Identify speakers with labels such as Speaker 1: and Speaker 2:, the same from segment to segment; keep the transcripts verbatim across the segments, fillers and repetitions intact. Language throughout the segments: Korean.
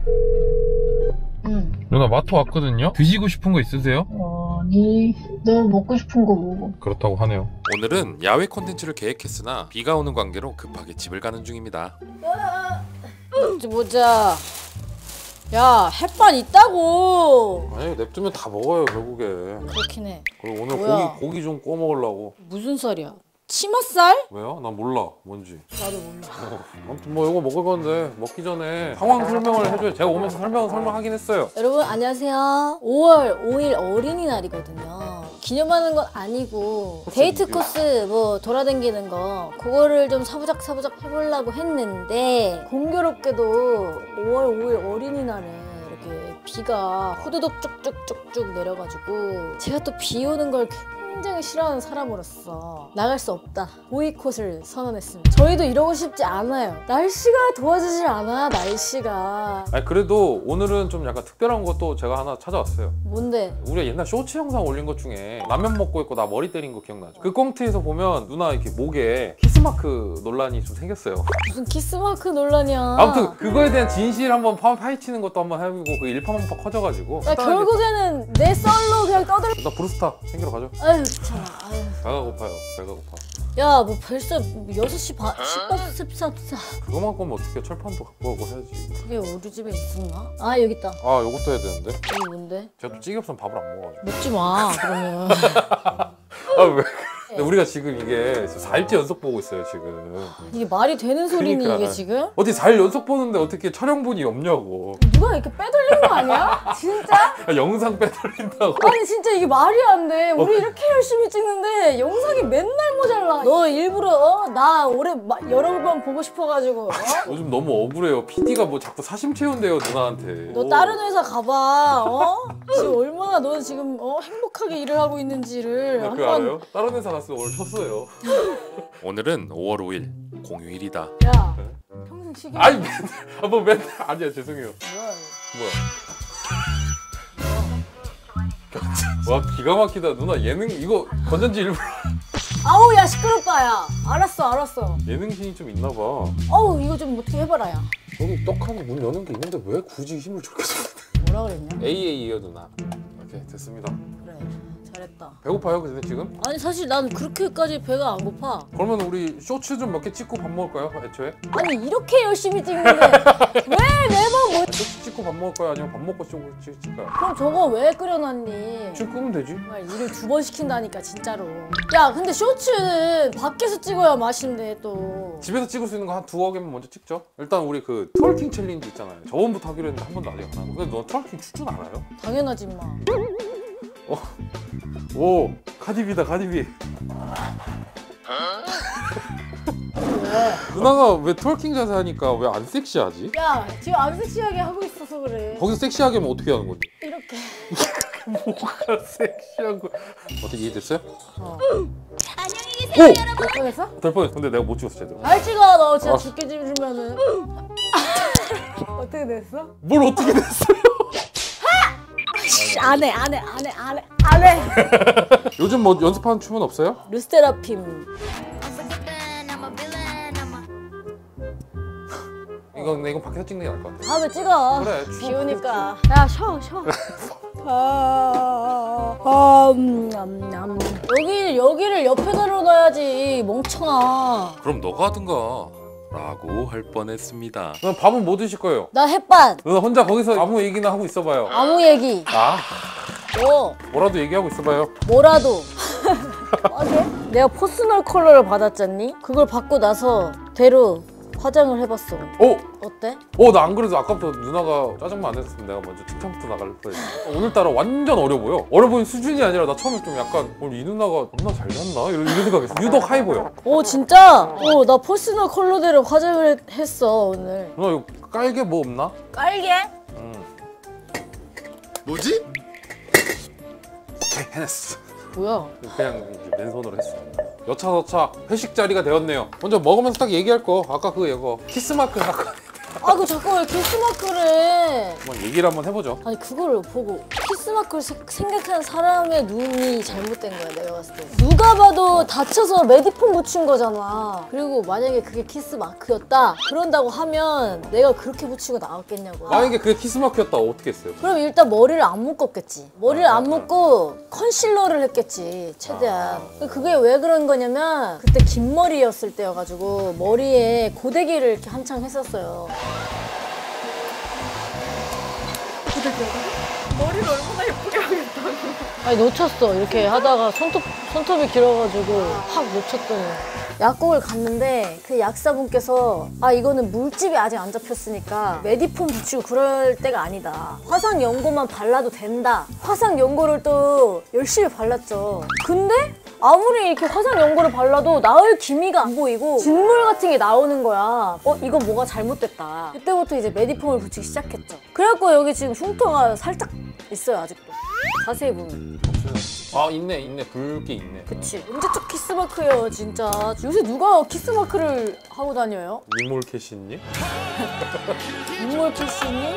Speaker 1: 응.
Speaker 2: 누나 마트 왔거든요? 드시고 싶은 거 있으세요?
Speaker 1: 아니, 너 먹고 싶은 거 먹어.
Speaker 2: 그렇다고 하네요.
Speaker 3: 오늘은 야외 콘텐츠를 계획했으나 비가 오는 관계로 급하게 집을 가는 중입니다.
Speaker 4: 먹지 보자. 야, 햇반 있다고.
Speaker 3: 아니 냅두면 다 먹어요 결국에.
Speaker 4: 그렇긴 해.
Speaker 3: 그리고 오늘
Speaker 4: 뭐야?
Speaker 3: 고기 고기 좀 구워 먹으려고.
Speaker 4: 무슨 쌀이야? 치맛살?
Speaker 3: 왜요? 난 몰라 뭔지.
Speaker 4: 나도 몰라.
Speaker 3: 어, 아무튼 뭐 이거 먹을 건데 먹기 전에 상황 설명을 해줘요. 제가 오면서 설명 설명하긴 했어요.
Speaker 4: 여러분 안녕하세요. 오월 오일 어린이날이거든요. 기념하는 건 아니고 데이트 코스 뭐 돌아다니는 거 그거를 좀 사부작 사부작 해보려고 했는데 공교롭게도 오월 오일 어린이날에 이렇게 비가 후두둑 쭉쭉쭉쭉 내려가지고 제가 또 비 오는 걸 굉장히 싫어하는 사람으로서 나갈 수 없다 보이콧을 선언했습니다. 저희도 이러고 싶지 않아요. 날씨가 도와주질 않아. 날씨가.
Speaker 3: 아니 그래도 오늘은 좀 약간 특별한 것도 제가 하나 찾아왔어요.
Speaker 4: 뭔데?
Speaker 3: 우리가 옛날 쇼츠 영상 올린 것 중에 라면 먹고 있고 나 머리 때린 거 기억나죠? 그 꽁트에서 보면 누나 이렇게 목에 키스마크 논란이 좀 생겼어요.
Speaker 4: 무슨 키스마크 논란이야.
Speaker 3: 아무튼 그거에 대한 진실 한번 파, 파헤치는 것도 한번 해보고 그 일파만파 커져가지고
Speaker 4: 야 결국에는 내 썰로 그냥 떠들.
Speaker 3: 나 브루스타 챙기러 가죠.
Speaker 4: 아유 귀찮아. 아유.
Speaker 3: 배가 고파요. 배가 고파.
Speaker 4: 야 뭐 벌써 여섯 시 반, 십분, 십삼 분.
Speaker 3: 그거만 꺼면 어떻게 철판도 갖고 가고 해야지.
Speaker 4: 그게 우리 집에 있었나? 아 여기 있다.
Speaker 3: 아 요것도 해야 되는데.
Speaker 4: 이게 뭔데?
Speaker 3: 제가 또 찌개 없으면 밥을 안 먹어가지고.
Speaker 4: 먹지 마 그러면.
Speaker 3: 아 왜? 근데 우리가 지금 이게 사 일째 연속 보고 있어요 지금.
Speaker 4: 이게 말이 되는 소리니
Speaker 3: 그러니까.
Speaker 4: 이게 지금?
Speaker 3: 어떻게 사 일 연속 보는데 어떻게 촬영분이 없냐고.
Speaker 4: 누가 이렇게 빼돌린 거 아니야? 진짜?
Speaker 3: 아, 영상 빼돌린다고.
Speaker 4: 아니 진짜 이게 말이 안 돼. 우리 이렇게 열심히 찍는데 영상이 맨날 모자라. 너 일부러 어? 나 올해 마, 여러 번 보고 싶어가지고 어?
Speaker 3: 요즘 너무 억울해요. 피디가 뭐 자꾸 사심 채운대요 누나한테.
Speaker 4: 너 다른 회사 가봐. 어? 지금 얼마나 너 지금 어? 행복하게 일을 하고 있는지를
Speaker 3: 아, 그거
Speaker 4: 한번.
Speaker 3: 알아요? 다른 회사 갔으면 오늘 쳤어요. 오늘은 오월 오일 공휴일이다.
Speaker 4: 야 평생 쉬게.
Speaker 3: 아니 맨날 아, 뭐 맨날 아니야 죄송해요.
Speaker 4: 뭐야
Speaker 3: 뭐야? 와 기가 막히다 누나 예능 이거 건전지 일부러
Speaker 4: 아우 야 시끄럽다 야. 알았어 알았어.
Speaker 3: 예능신이 좀 있나 봐.
Speaker 4: 어우 이거 좀 어떻게 해봐라 야.
Speaker 3: 여기 떡하니 문 여는 게 있는데 왜 굳이 힘을 저렇게 써?
Speaker 4: 뭐라 그랬냐?
Speaker 3: 에이에이요 누나. 오케이 됐습니다.
Speaker 4: 그래 잘했다.
Speaker 3: 배고파요 근데 지금?
Speaker 4: 아니 사실 난 그렇게까지 배가 안 고파.
Speaker 3: 그러면 우리 쇼츠 좀 몇 개 찍고 밥 먹을까요 애초에?
Speaker 4: 아니 이렇게 열심히 찍는데 왜 매번 뭐.
Speaker 3: 쇼츠 찍고 밥 먹을까요 아니면 밥 먹고 쇼츠 찍을까요?
Speaker 4: 그럼 저거 왜 끓여놨니?
Speaker 3: 지금 끄면 되지.
Speaker 4: 정말 일을 두 번 시킨다니까 진짜로. 야 근데 쇼츠는 밖에서 찍어야 맛인데 또.
Speaker 3: 집에서 찍을 수 있는 거 한 두어 개만 먼저 찍죠. 일단 우리 그 트월킹 챌린지 있잖아요. 저번부터 하기로 했는데 한 번도 아직 안 하고. 근데 너 트월킹 추천 알아요?
Speaker 4: 당연하지 마.
Speaker 3: 어. 오 카디비다 카디비.
Speaker 4: 왜?
Speaker 3: 누나가 왜 트월킹 자세 하니까 왜 안 섹시하지?
Speaker 4: 야 지금 안 섹시하게 하고 있어서 그래.
Speaker 3: 거기서 섹시하게 하면 어떻게 하는 건데?
Speaker 4: 이렇게.
Speaker 3: 뭐가 섹시한 거? 어떻게 이해됐어요?
Speaker 4: 어.
Speaker 5: 안녕히 계세요,
Speaker 3: 오!
Speaker 5: 여러분.
Speaker 4: 못 보겠어?
Speaker 3: 될 뻔했어. 근데 내가 못 찍었어 제대로.
Speaker 4: 잘 찍어 너 진짜
Speaker 3: 아.
Speaker 4: 죽게 찍으면은. 어떻게 됐어?
Speaker 3: 뭘 어떻게 됐어요?
Speaker 4: 안해 안해 안해 안해 안해.
Speaker 3: 요즘 뭐 연습하는 춤은 없어요?
Speaker 4: 르스테라핌.
Speaker 3: 이건 근데 이건 밖에서 찍는 게 나을 것 같아.
Speaker 4: 다음에 찍어.
Speaker 3: 그래,
Speaker 4: 비
Speaker 3: 추워.
Speaker 4: 오니까. 야 쉬어 쉬어. 아, 아, 음, 냠, 냠. 여기 여기를 옆에다 놓아야지 멍청아.
Speaker 3: 그럼 너가 하든가 라고 할 뻔했습니다. 누나 밥은 뭐 드실 거예요?
Speaker 4: 나 햇반.
Speaker 3: 누나 혼자 거기서 아무 얘기나 하고 있어봐요.
Speaker 4: 아무 얘기.
Speaker 3: 아
Speaker 4: 뭐
Speaker 3: 뭐라도 얘기하고 있어봐요.
Speaker 4: 뭐라도. 어제 내가 퍼스널 컬러를 받았잖니? 그걸 받고 나서 대로 화장을 해봤어.
Speaker 3: 오!
Speaker 4: 어때?
Speaker 3: 어 나 안 그래도 아까부터 누나가 짜장면 안 했으면 내가 먼저 칭찬부터 나갈 뻔했어. 오늘따라 완전 어려 보여. 어려 보이는 수준이 아니라 나 처음에 좀 약간 오늘 이 누나가 누나 잘 잤나? 이런, 이런 생각했어. 유독 하이 보여.
Speaker 4: 오 진짜? 오 나 퍼스널 컬러대로 화장을 했- 했어 오늘.
Speaker 3: 누나 이거 깔게 뭐 없나?
Speaker 4: 깔게?
Speaker 3: 응. 뭐지? 오케이 해냈어.
Speaker 4: 뭐야?
Speaker 3: 그냥 이제 맨손으로 했어. 여차저차 회식 자리가 되었네요. 먼저 먹으면서 딱 얘기할 거 아까 그 이거 키스마크 아까
Speaker 4: 아 그 자꾸 왜 키스마크를 해?
Speaker 3: 한번 얘기를 한번 해보죠.
Speaker 4: 아니 그거를 보고 키스마크를 세- 생각하는 사람의 눈이 잘못된 거야, 내가 봤을 때. 누가 봐도 다쳐서 메디폼 붙인 거잖아. 그리고 만약에 그게 키스마크였다 그런다고 하면 내가 그렇게 붙이고 나왔겠냐고.
Speaker 3: 만약에 그게 키스마크였다 어떻게 했어요?
Speaker 4: 그럼 일단 머리를 안 묶었겠지. 머리를 안 묶고 컨실러를 했겠지, 최대한. 그게 왜 그런 거냐면 그때 긴 머리였을 때여가지고 머리에 고데기를 이렇게 한창 했었어요.
Speaker 5: 머리를 얼마나 예쁘게 하겠다고.
Speaker 4: 아니 놓쳤어. 이렇게 하다가 손톱, 손톱이 길어가지고 확 놓쳤더니. 약국을 갔는데 그 약사분께서 아 이거는 물집이 아직 안 잡혔으니까 메디폼 붙이고 그럴 때가 아니다. 화상 연고만 발라도 된다. 화상 연고를 또 열심히 발랐죠. 근데 아무리 이렇게 화상 연고를 발라도 나을 기미가 안 보이고 진물 같은 게 나오는 거야. 어 이거 뭐가 잘못됐다. 그때부터 이제 메디폼을 붙이기 시작했죠. 그래갖고 여기 지금 흉터가 살짝 있어요, 아직도. 자세히 보면.
Speaker 3: 아 있네 있네 붉게 있네.
Speaker 4: 그치. 언제적 키스마크예요, 진짜. 요새 누가 키스마크를 하고 다녀요?
Speaker 3: 민몰캐시님?
Speaker 4: 인물 필수니?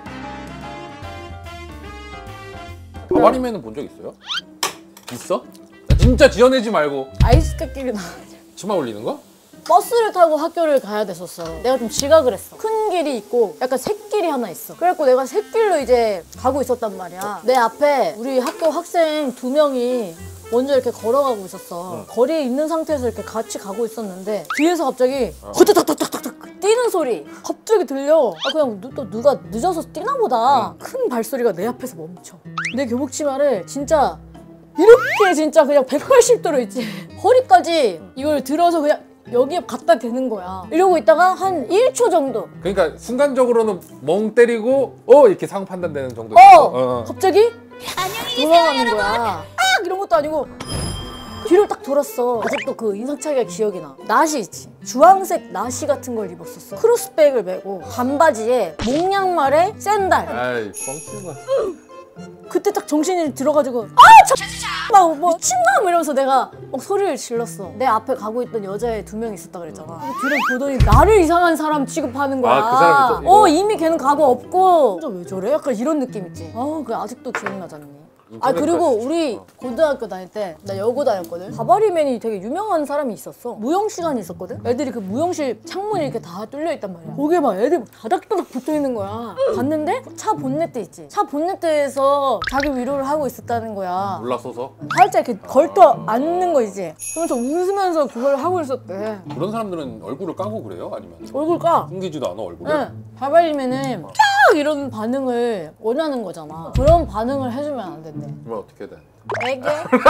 Speaker 3: 가발이면은 본 적 있어요? 있어? 나 진짜 지어내지 말고.
Speaker 4: 아이스 깎기를 나.
Speaker 3: 치마 올리는 거?
Speaker 4: 버스를 타고 학교를 가야 됐었어. 내가 좀 지각을 했어. 큰 길이 있고 약간 샛길이 하나 있어. 그래갖고 내가 샛길로 이제 가고 있었단 말이야. 내 앞에 우리 학교 학생 두 명이 먼저 이렇게 걸어가고 있었어.
Speaker 3: 응.
Speaker 4: 거리에 있는 상태에서 이렇게 같이 가고 있었는데 뒤에서 갑자기 허딱딱딱딱딱 뛰는 소리 갑자기 들려. 아 그냥 누, 또 누가 늦어서 뛰나 보다.
Speaker 3: 응.
Speaker 4: 큰 발소리가 내 앞에서 멈춰. 내 교복치마를 진짜 이렇게 진짜 그냥 백팔십 도로 있지. 허리까지 이걸 들어서 그냥 여기에 갖다 대는 거야. 이러고 있다가 한 일 초 정도.
Speaker 3: 그러니까 순간적으로는 멍 때리고 어 이렇게 상황 판단되는 정도.
Speaker 4: 어!
Speaker 3: 어.
Speaker 4: 갑자기 돌아가는 거야. 아! 이런 것도 아니고 뒤를 딱 돌았어. 아직도 그 인상 차이가 기억이 나. 나시 있지. 주황색 나시 같은 걸 입었었어. 크로스백을 메고 반바지에 목양말에 샌들.
Speaker 3: 아이 뻥치마.
Speaker 4: 그때 딱 정신이 들어가지고 아! 막뭐 미친놈 이러면서 내가 막 소리를 질렀어. 내 앞에 가고 있던 여자애 두 명 있었다 그랬잖아. 뒤를 보더니 나를 이상한 사람 취급하는 거야.
Speaker 3: 아, 그 사람이 또-
Speaker 4: 어 이미 걔는 가고 없고 진짜 왜 저래? 약간 이런 느낌 있지. 아 그게 아직도 기억나잖니. 아 그리고 우리 고등학교 다닐 때 나 여고 다녔거든. 가바리맨이 되게 유명한 사람이 있었어. 무용 시간이 있었거든. 애들이 그 무용실 창문이 이렇게 다 뚫려 있단 말이야. 거기에 막 애들이 막 다닥다닥 붙어 있는 거야. 갔는데 차 본네트 있지. 차 본네트에서 자기 위로를 하고 있었다는 거야.
Speaker 3: 올라서서
Speaker 4: 살짝 이렇게 걸터 앉는 거 이제. 그러면서 웃으면서 그걸 하고 있었대.
Speaker 3: 그런 사람들은 얼굴을 까고 그래요? 아니면
Speaker 4: 얼굴 까.
Speaker 3: 숨기지도 않아 얼굴을?
Speaker 4: 응. 가바리맨은 쫙 이런 반응을 원하는 거잖아. 그런 반응을 해주면 안 된대.
Speaker 3: 그러면 어떻게 해야 돼?
Speaker 4: 애교?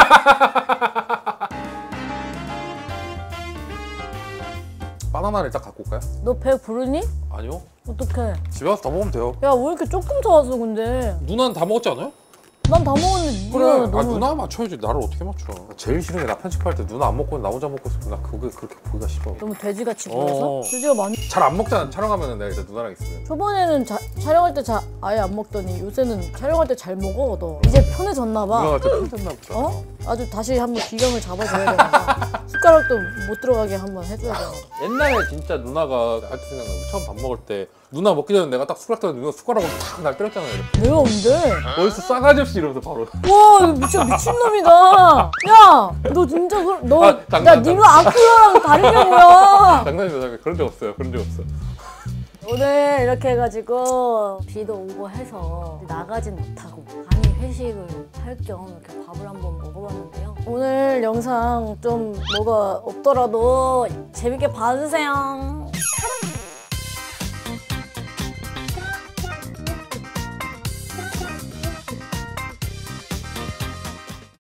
Speaker 3: 바나나를 딱 갖고 올까요?
Speaker 4: 너 배 부르니?
Speaker 3: 아니요.
Speaker 4: 어떡해.
Speaker 3: 집에 가서 다 먹으면 돼요.
Speaker 4: 야 왜 이렇게 조금 사왔어 근데.
Speaker 3: 누나는 다 먹었지 않아요?
Speaker 4: 난 다 먹었는데
Speaker 3: 그래.
Speaker 4: 네가
Speaker 3: 아
Speaker 4: 너무.
Speaker 3: 누나 맞춰야지. 나를 어떻게 맞춰? 제일 싫은 게 나 편집할 때 누나 안 먹고 나 혼자 먹고 있으면 나 그게 그렇게 보기가 싫어.
Speaker 4: 너무 돼지같이 보여서?
Speaker 3: 어.
Speaker 4: 돼지가 많이.
Speaker 3: 잘 안 먹잖아. 촬영하면은 내가 이제 누나랑 있으면.
Speaker 4: 초반에는 자, 촬영할 때 자, 아예 안 먹더니 요새는 촬영할 때 잘 먹어 너. 이제 편해졌나 봐.
Speaker 3: 누나가 좀 힘들나 보다.
Speaker 4: 어? 아주 다시 한번 기강을 잡아줘야 되나 봐. 숟가락도 못 들어가게 한번 해줘야 되나 봐.
Speaker 3: 옛날에 진짜 누나가 아직도 생각나. 처음 밥 먹을 때 누나 먹기 전에 내가 딱 숟가락 들었는데 누나 숟가락으로 탁 날 때렸잖아요. 이렇게.
Speaker 4: 내가 언제?
Speaker 3: 어디서 싸가지 없이 이러면서 바로.
Speaker 4: 와 이거 미친 미친놈이다. 야 너 진짜 그, 너,
Speaker 3: 아,
Speaker 4: 야
Speaker 3: 장난,
Speaker 4: 니가 아쿠아랑 다른 게 뭐야.
Speaker 3: 장난이다 장난. 그런 적 없어요. 그런 적 없어.
Speaker 4: 오늘 이렇게 해가지고 비도 오고 해서 나가진 못하고 간이 회식을 할 겸 이렇게 밥을 한번 먹어봤는데요. 오늘 영상 좀 뭐가 없더라도 재밌게 봐주세요.